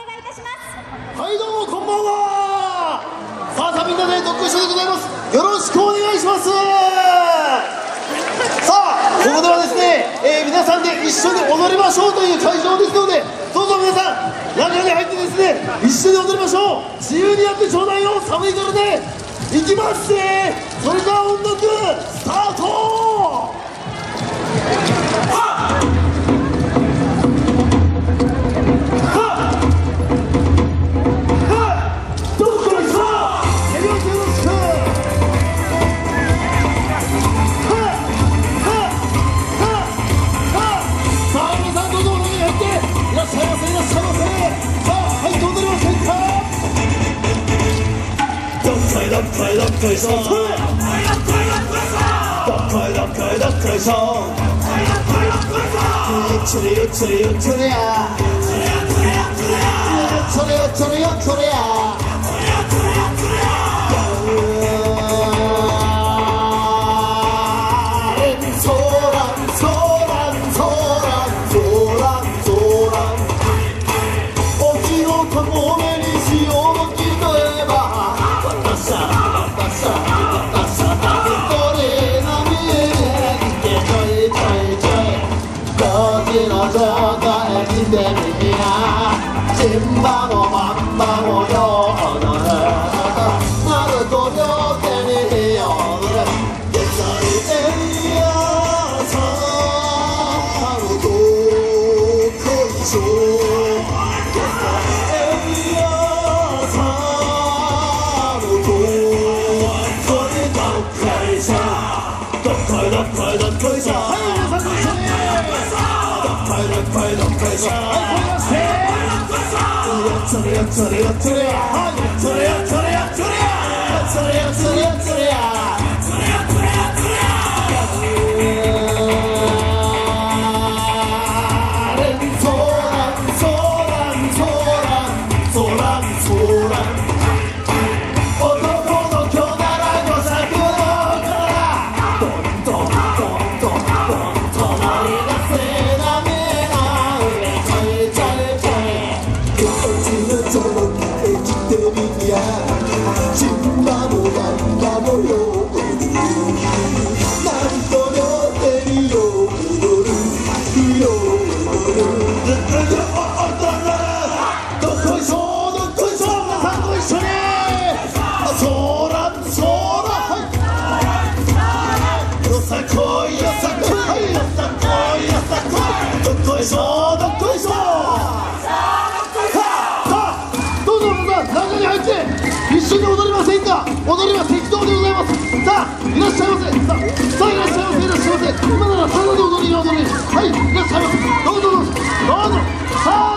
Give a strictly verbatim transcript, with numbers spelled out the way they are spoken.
願いいたします。 はい、どうもこんばんは。さあさあ、みんなでどっこいしょでございます。よろしくお願いします。さあ、ここではですね、えー、皆さんで一緒に踊りましょうという会場ですので、どうぞ皆さん中に入ってですね、一緒に踊りましょう。自由にやってちょうだいよ。寒いからね。いきますね。それでは音楽スタート。どっこいどっこいしょ、どっこいどっこいどっこいしょ、ゆっつりゆっつりゆっつりや、ゆっつりゆっつりゆっつりや。シンバのマンバのようななると両手による現在エイヤーさんとこいしょ、現在エイヤーさんとこいどっこいしょ、どっこいどっこいどっこいしょ、はい皆さんご一緒にどっこいどっこいどっこいしょ、はいこいましてそれやそれやそれやそれやそれやそれやそれやそれやそれや一緒に踊りませんか。踊りは適当でございます。さあいらっしゃいませ。さあ、さあいらっしゃいませいらっしゃいませ。今ならただで踊りが踊れる。はいいらっしゃいませ。どうぞどうぞどうぞ。さあ